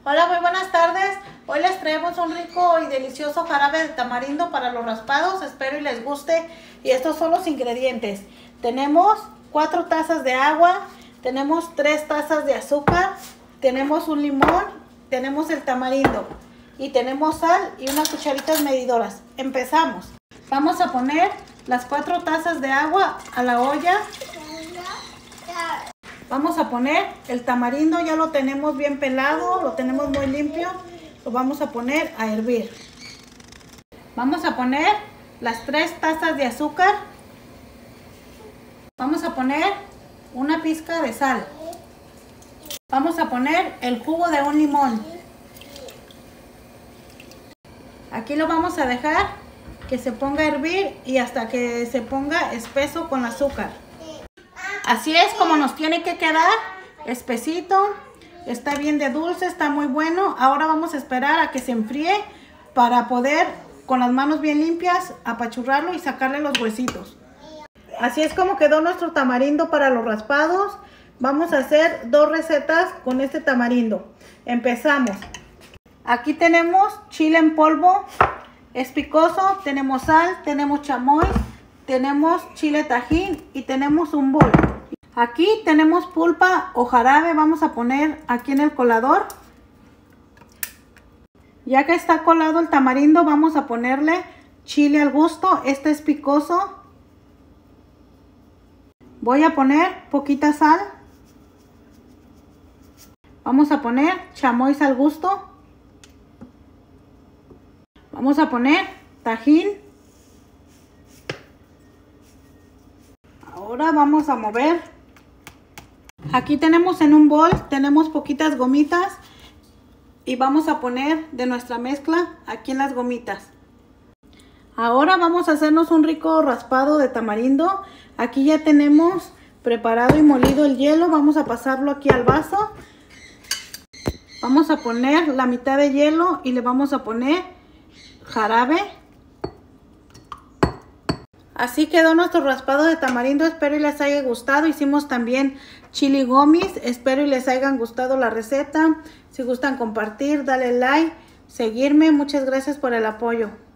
Hola, muy buenas tardes. Hoy les traemos un rico y delicioso jarabe de tamarindo para los raspados. Espero y les guste. Y estos son los ingredientes. Tenemos 4 tazas de agua, tenemos 3 tazas de azúcar, tenemos un limón, tenemos el tamarindo y tenemos sal y unas cucharitas medidoras. Empezamos. Vamos a poner las 4 tazas de agua a la olla. Vamos a poner el tamarindo, ya lo tenemos bien pelado, lo tenemos muy limpio. Lo vamos a poner a hervir. Vamos a poner las 3 tazas de azúcar. Vamos a poner una pizca de sal. Vamos a poner el jugo de un limón. Aquí lo vamos a dejar que se ponga a hervir y hasta que se ponga espeso con azúcar. Así es como nos tiene que quedar, espesito, está bien de dulce, está muy bueno. Ahora vamos a esperar a que se enfríe para poder con las manos bien limpias apachurrarlo y sacarle los huesitos. Así es como quedó nuestro tamarindo para los raspados. Vamos a hacer 2 recetas con este tamarindo. Empezamos. Aquí tenemos chile en polvo, es picoso, tenemos sal, tenemos chamoy, tenemos chile tajín y tenemos un bol. Aquí tenemos pulpa o jarabe, vamos a poner aquí en el colador. Ya que está colado el tamarindo, vamos a ponerle chile al gusto. Este es picoso. Voy a poner poquita sal. Vamos a poner chamoy al gusto. Vamos a poner tajín. Ahora vamos a mover. Aquí tenemos en un bol, tenemos poquitas gomitas y vamos a poner de nuestra mezcla aquí en las gomitas. Ahora vamos a hacernos un rico raspado de tamarindo. Aquí ya tenemos preparado y molido el hielo. Vamos a pasarlo aquí al vaso. Vamos a poner la mitad de hielo y le vamos a poner jarabe. Así quedó nuestro raspado de tamarindo, espero y les haya gustado. Hicimos también chili gummies, espero y les hayan gustado la receta. Si gustan compartir, dale like, seguirme. Muchas gracias por el apoyo.